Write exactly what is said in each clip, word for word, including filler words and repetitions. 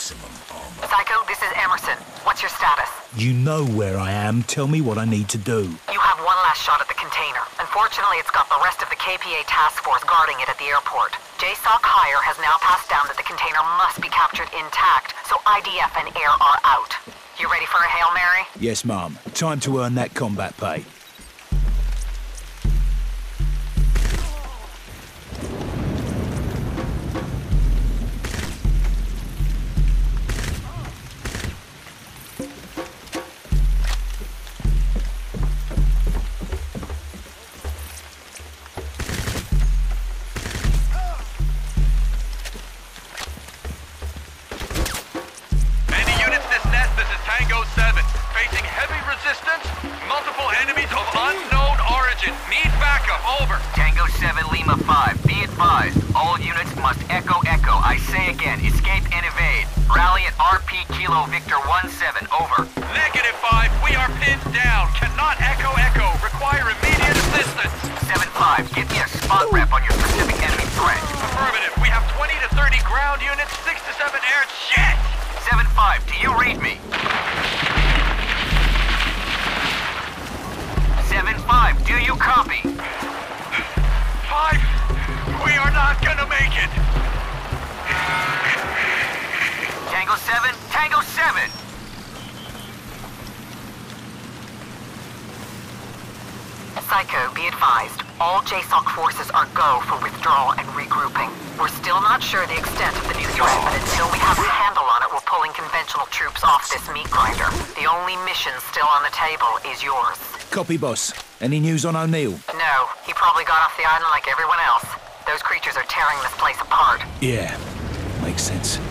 maximum armor. Psycho, this is Emerson. What's your status? You know where I am. Tell me what I need to do. You have one last shot at the container. Unfortunately, it's got the rest of the K P A task force guarding it at the airport. J SOC Hire has now passed down that the container must be captured intact, so I D F and air are out. You ready for a Hail Mary? Yes, Mom. Time to earn that combat pay. Tango seven, facing heavy resistance, multiple enemies of unknown origin. Need backup, over. Tango seven, Lima five, be advised, all units must echo echo. I say again, escape and evade. Rally at R P Kilo Victor one seven, over. Negative five, we are pinned down. Cannot echo echo. Require immediate assistance. seven five, give me a spot rep on your specific enemy threat. Affirmative, we have twenty to thirty ground units, six to seven air. Shit! seven five, do you read me? seven five, do you copy? five, we are not gonna make it. Tango seven, Tango seven. Psycho, be advised. All J SOC forces are go for withdrawal and regrouping. We're still not sure the extent of the new threat, but until we have a handle on it, we're pulling conventional troops off this meat grinder. The only mission still on the table is yours. Copy, boss. Any news on O'Neill? No, he probably got off the island like everyone else. Those creatures are tearing this place apart. Yeah, makes sense.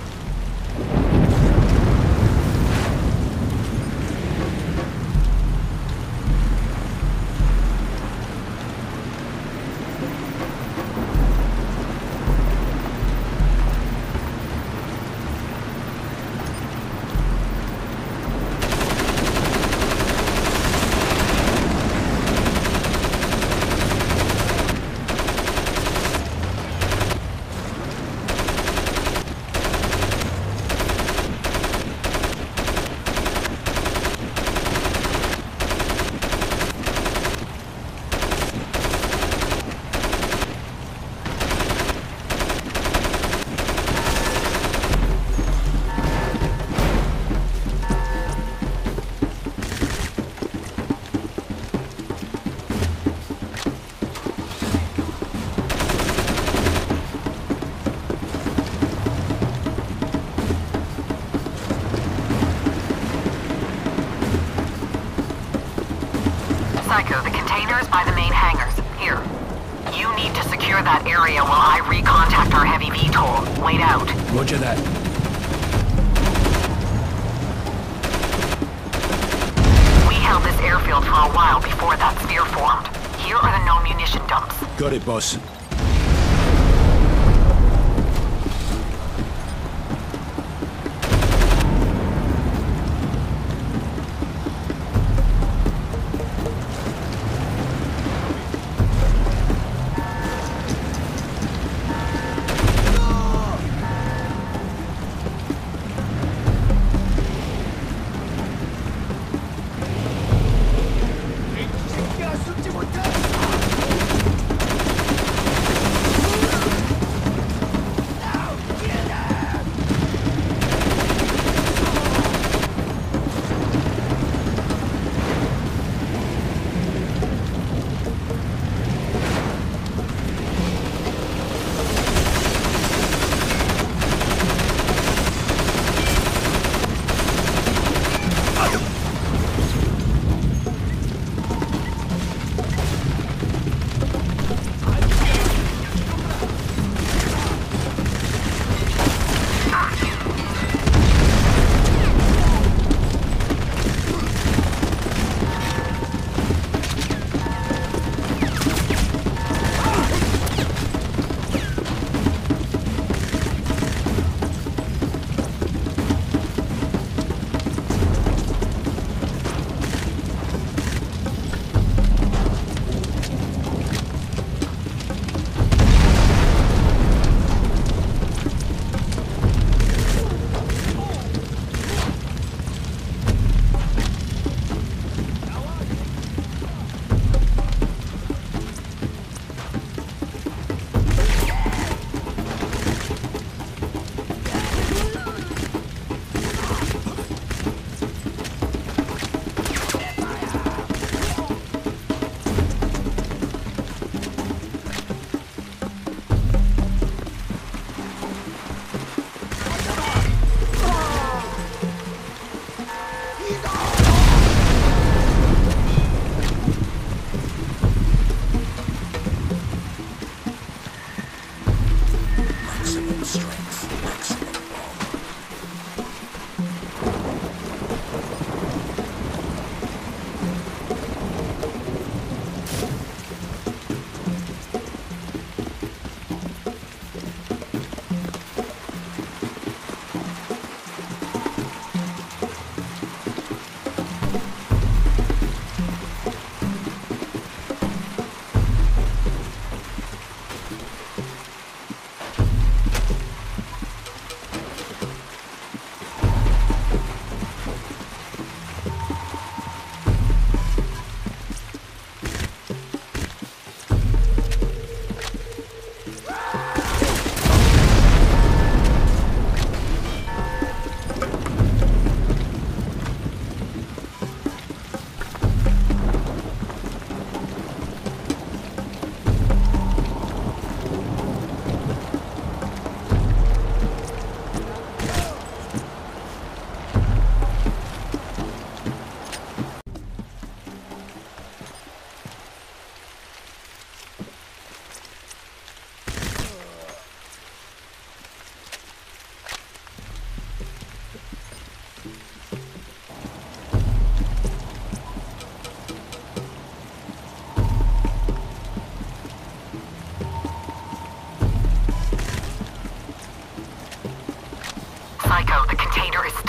Psycho, the container is by the main hangars. Here. You need to secure that area while I recontact our heavy V TOL. Wait out. Roger that. We held this airfield for a while before that sphere formed. Here are the no munition dumps. Got it, boss.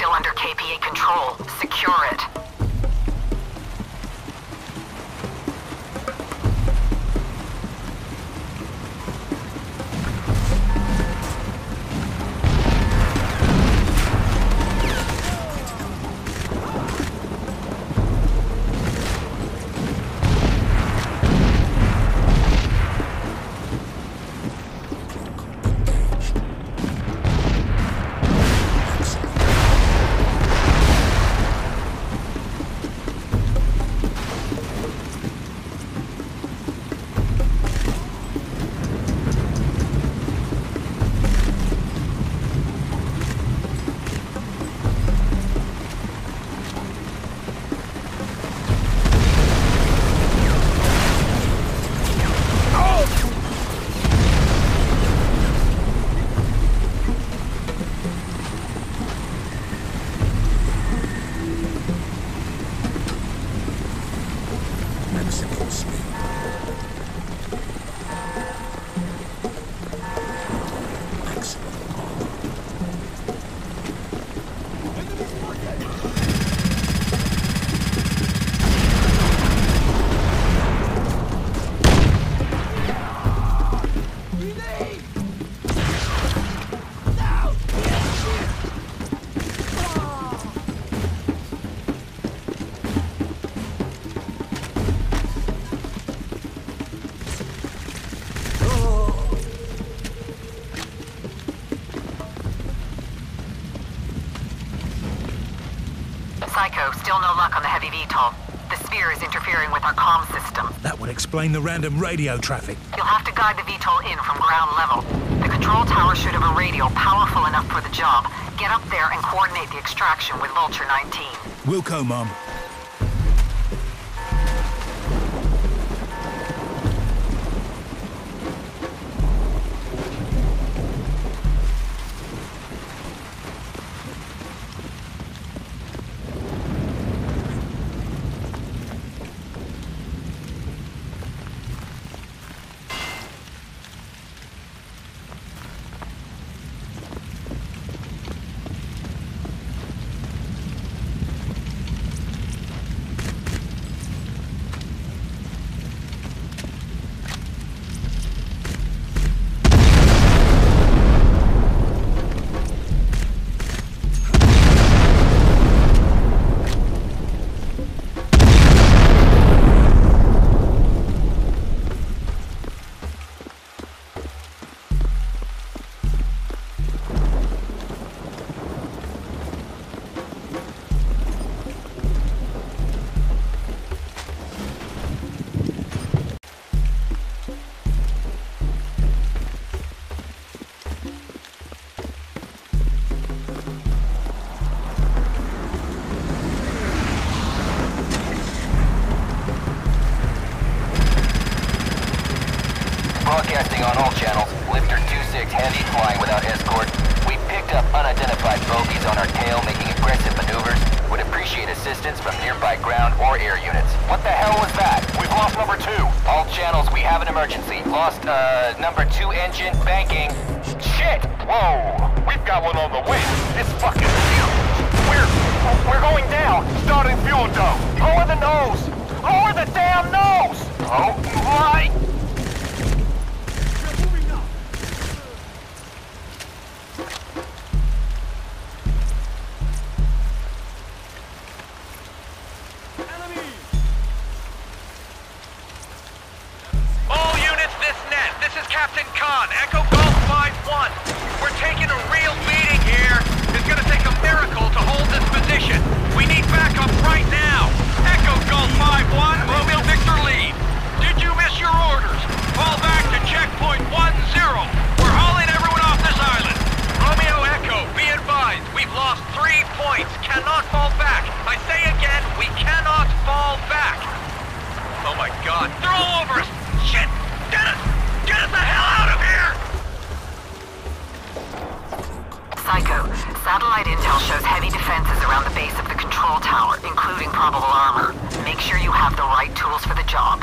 still under K P A control. Secure it. Psycho, still no luck on the heavy V TOL. The sphere is interfering with our comm system. That would explain the random radio traffic. You'll have to guide the V TOL in from ground level. The control tower should have a radio powerful enough for the job. Get up there and coordinate the extraction with Vulture nineteen. Wilco, Mom. Broadcasting on all channels. Lifter two six Handy flying without escort. We picked up unidentified bogies on our tail making aggressive maneuvers. Would appreciate assistance from nearby ground or air units. What the hell was that? We've lost number two. All channels, we have an emergency. Lost, uh, number two engine banking. Shit! Whoa! We've got one on the wing. It's fucking huge. We're... we're going down. Starting fuel dump. Lower the nose. Lower the damn nose! Oh my... Captain Khan, Echo Golf five one. We're taking a real beating here. It's gonna take a miracle to hold this position. We need backup right now. Echo Golf five one, Romeo Victor lead. Did you miss your orders? Fall back to checkpoint one zero. We're hauling everyone off this island. Romeo Echo, be advised, we've lost three points. Cannot fall back. I say again, we cannot fall back. Oh my god, they're all over us. Shit, get us! Get us the hell out of here! Psycho, satellite intel shows heavy defenses around the base of the control tower, including probable armor. Make sure you have the right tools for the job.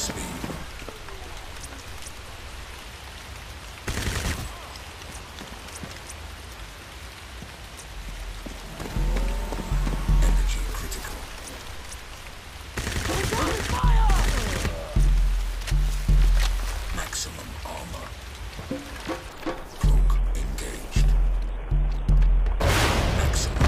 speed. Energy critical. Maximum armor. Cloak engaged. Maximum.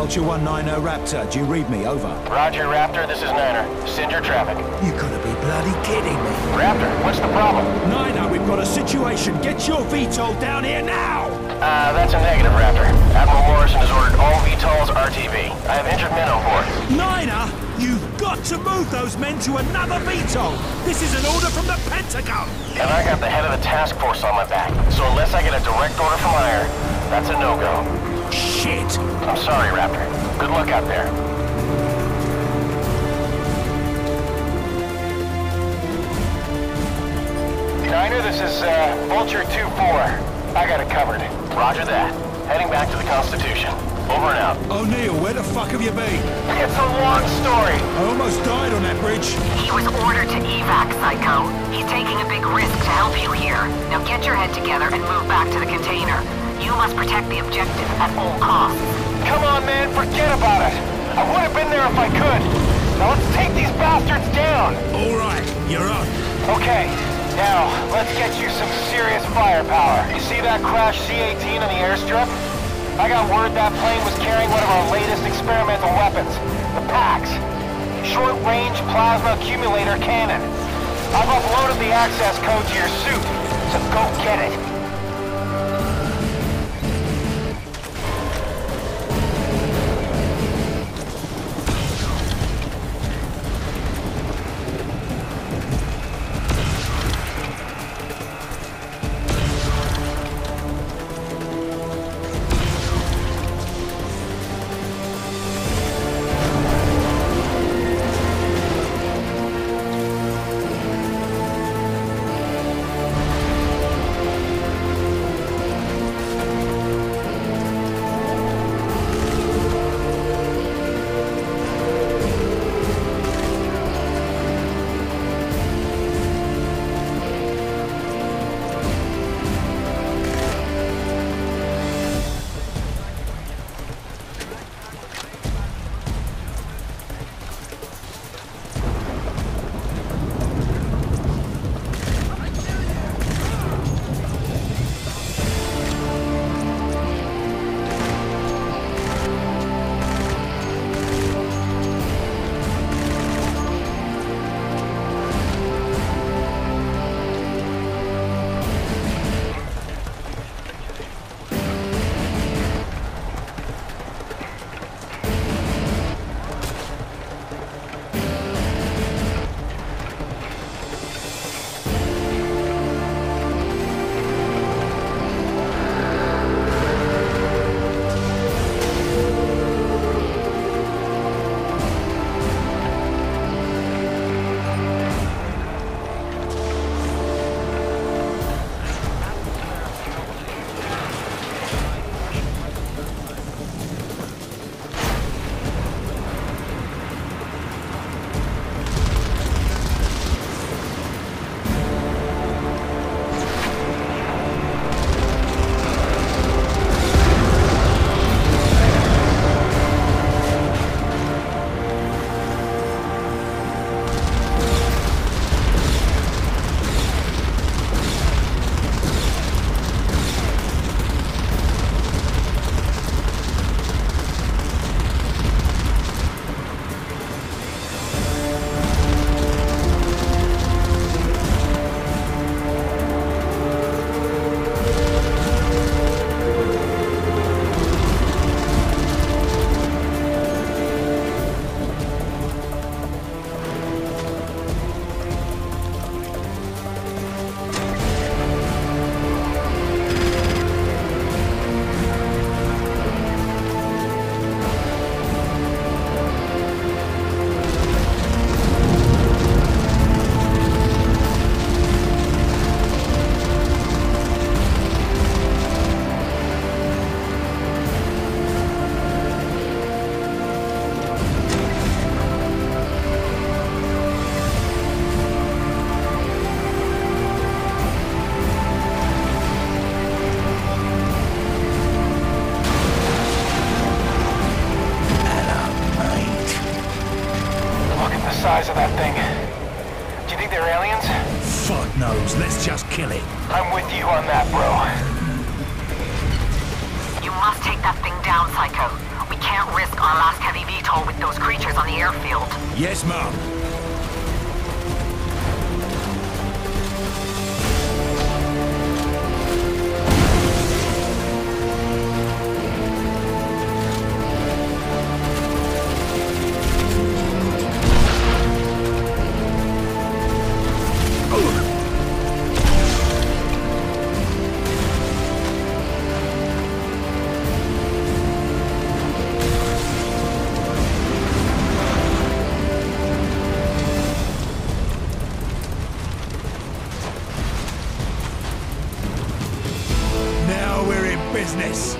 Vulture one nine zero Raptor, do you read me? Over. Roger, Raptor, this is Niner. Send your traffic. You gotta be bloody kidding me. Raptor, what's the problem? Niner, we've got a situation. Get your V TOL down here now! Uh, that's a negative, Raptor. Admiral Morrison has ordered all V TOLs R T B. I have injured men on board. Niner, you've got to move those men to another V TOL. This is an order from the Pentagon. And I got the head of the task force on my back. So unless I get a direct order from higher, that's a no-go. Shit! I'm sorry, Raptor. Good luck out there. Niner, this is, uh, Vulture two four. I got it covered. Roger that. Heading back to the Constitution. Over and out. O'Neill, where the fuck have you been? It's a long story. I almost died on that bridge. He was ordered to evac, Psycho. He's taking a big risk to help you here. Now get your head together and move back to the container. You must protect the objective at all costs. Come on, man, forget about it. I would have been there if I could. Now let's take these bastards down. All right, you're on. Okay, now let's get you some serious firepower. You see that crash C eighteen on the airstrip? I got word that plane was carrying one of our latest experimental weapons, the PAX. Short-range plasma accumulator cannon. I've uploaded the access code to your suit, so go get it. size of that thing. Do you think they're aliens? Fuck knows. Let's just kill it. I'm with you on that, bro. You must take that thing down, Psycho. We can't risk our last heavy V TOL with those creatures on the airfield. Yes, Mom. Business.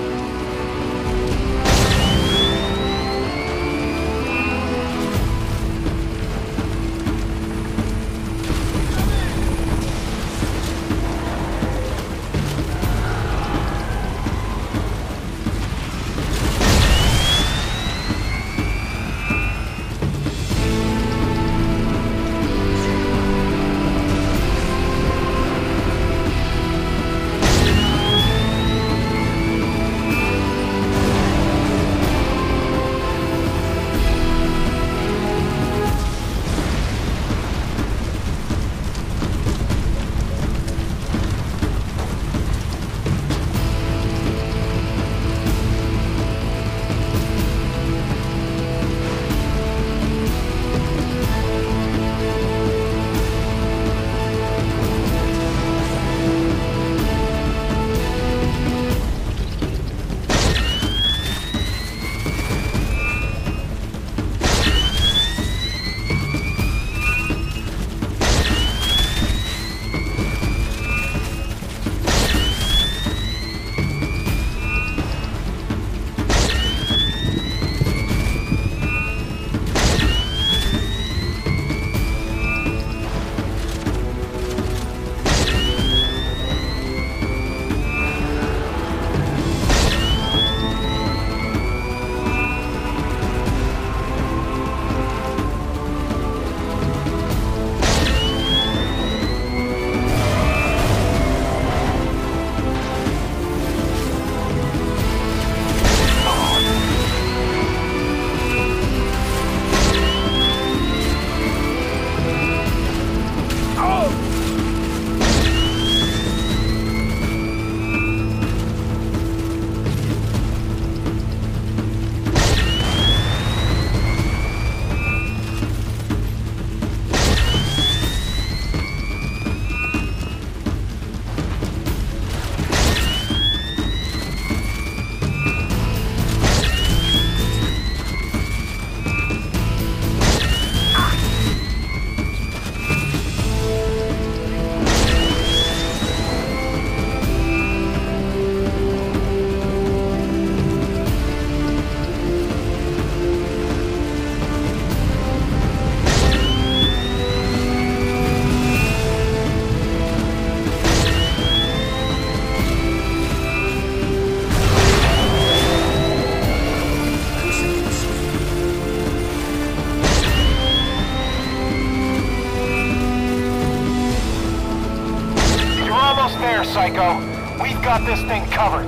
Psycho. We've got this thing covered.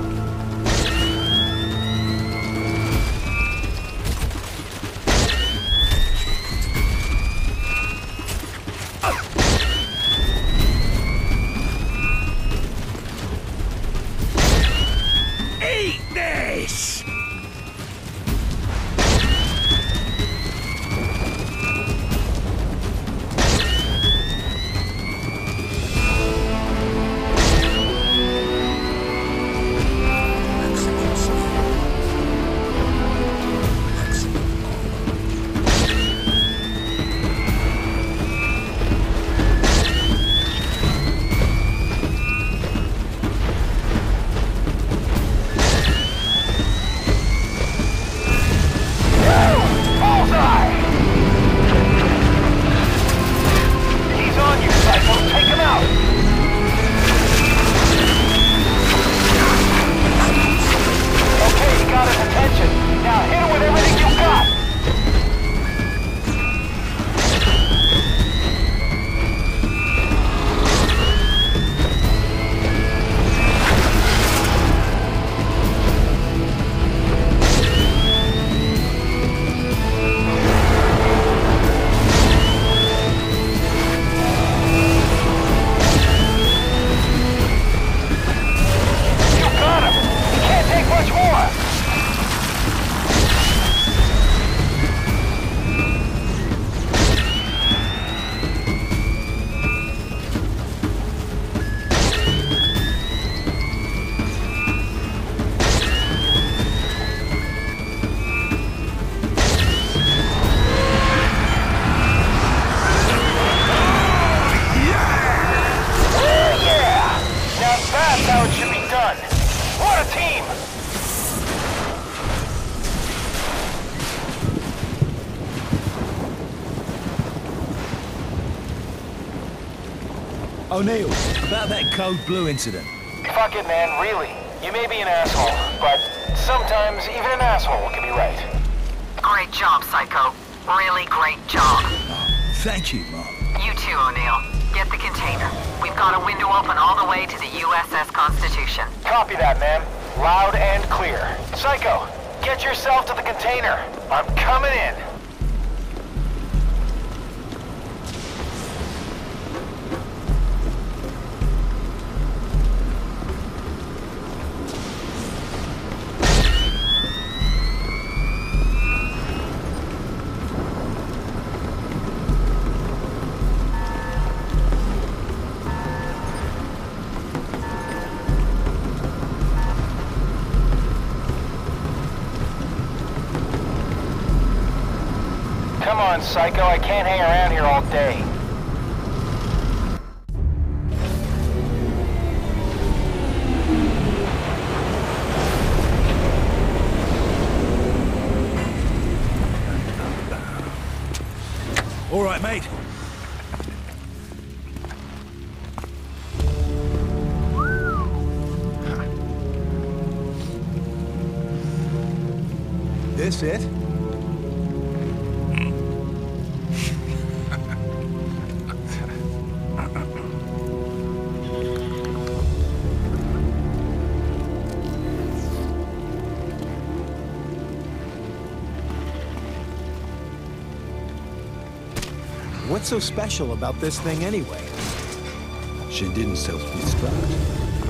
Eat this! O'Neill, about that Code Blue incident. Fuck it, man, really. You may be an asshole, but sometimes even an asshole can be right. Great job, Psycho. Really great job. Thank you, Mom. You too, O'Neill. Get the container. We've got a window open all the way to the U S S Constitution. Copy that, man. Loud and clear. Psycho, get yourself to the container. I'm coming in. Come on, Psycho, I can't hang around here all day. All right, mate. This it? What's so special about this thing anyway? She didn't self-destruct.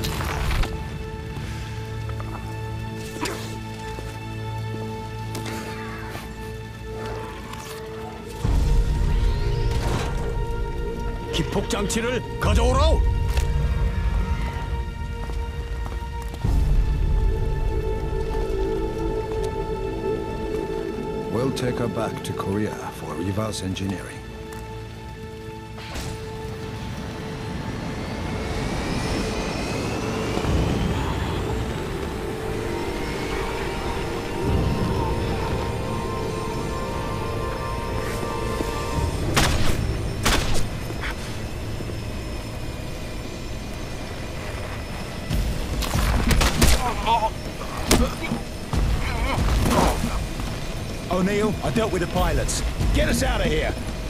기폭 장치를 가져오라! We'll take her back to Korea for reverse engineering. O'Neill, I dealt with the pilots. Get us out of here!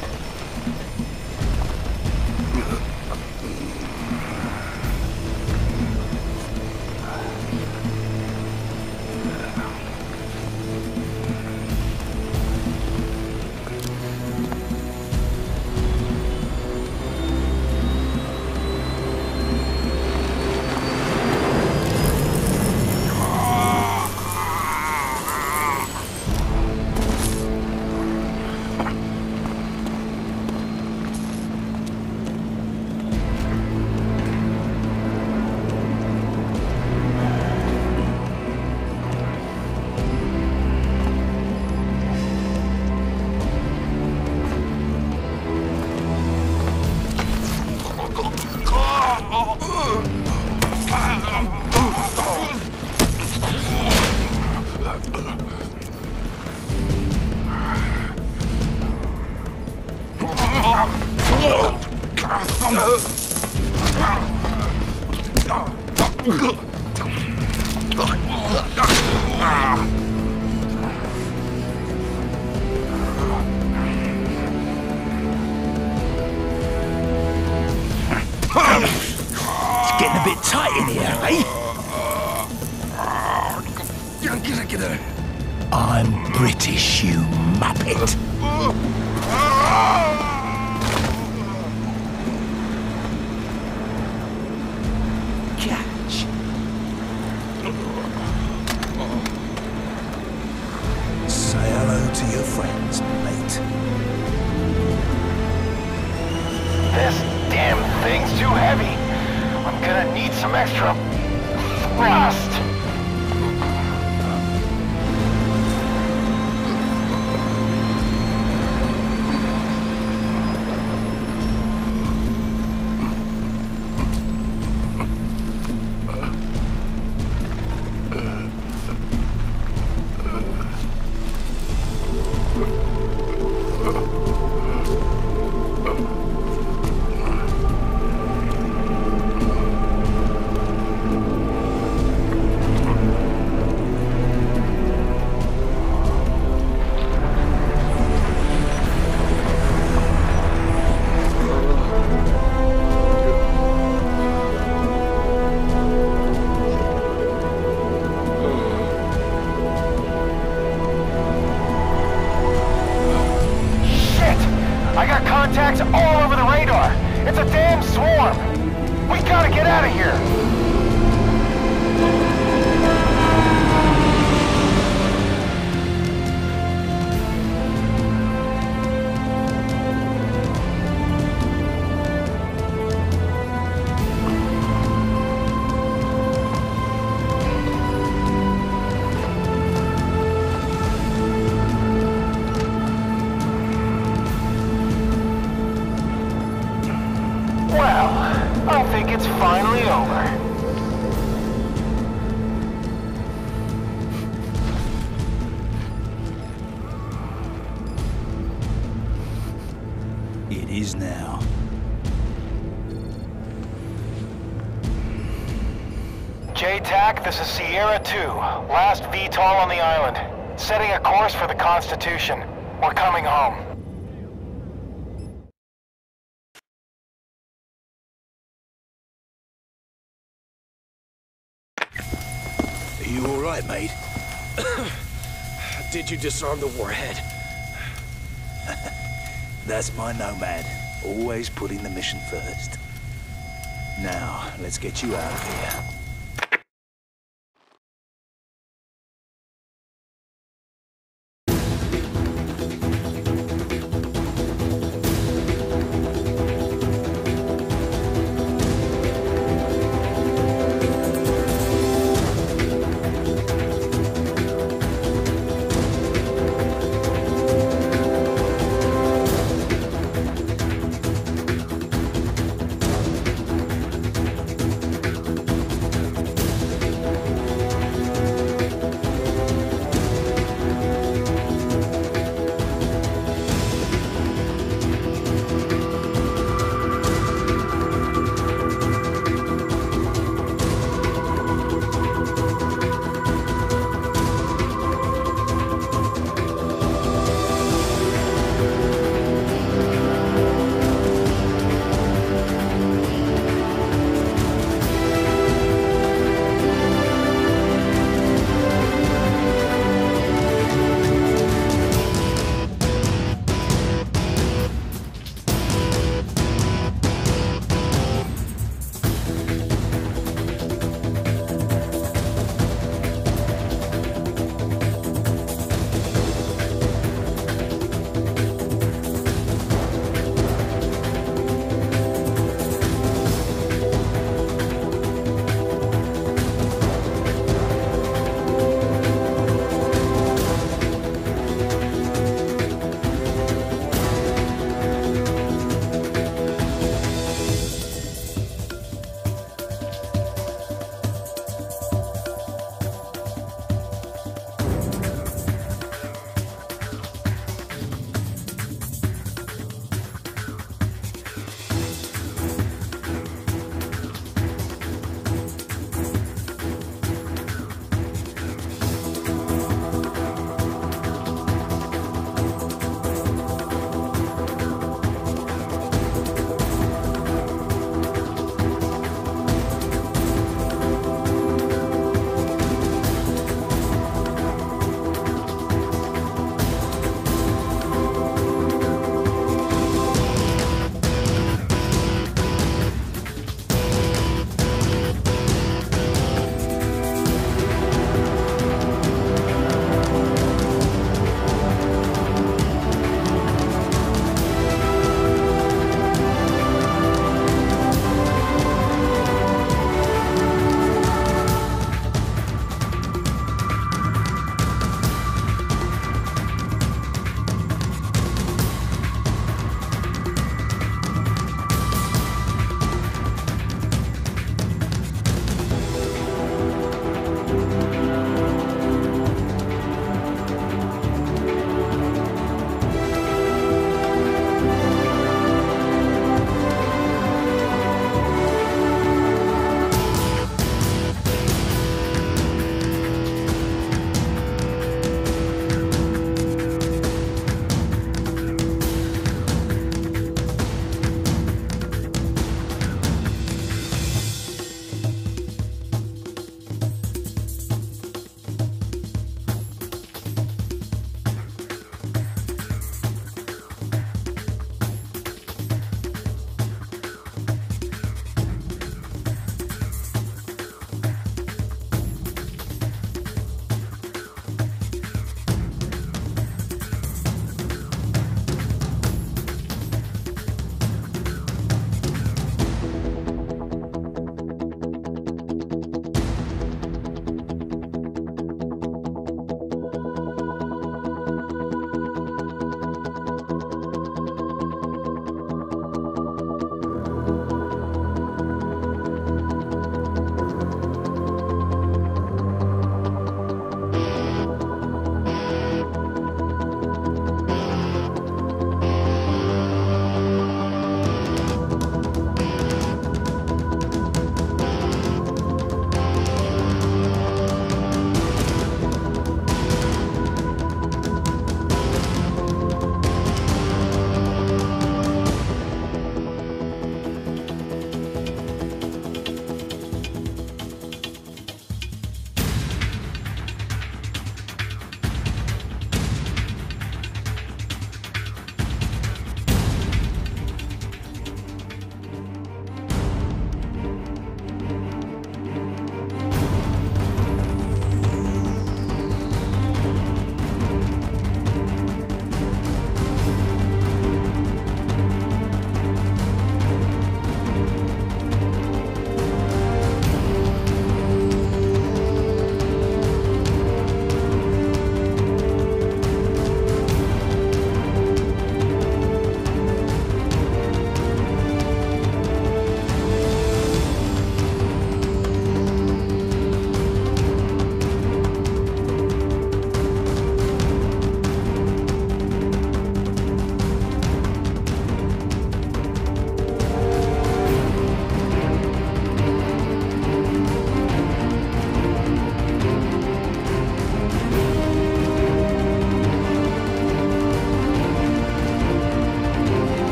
It's getting a bit tight in here, eh? I'm British, you muppet. Catch. Say hello to your friends, mate. This damn thing's too heavy. I'm gonna need some extra thrust. swarm! We gotta get out of here! Well, I think it's finally over. It is now. J TAC, this is Sierra two, last V TOL on the island. Setting a course for the Constitution. We're coming home. Are you all right, mate? Did you disarm the warhead? That's my Nomad. Always putting the mission first. Now, let's get you out of here.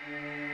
Echo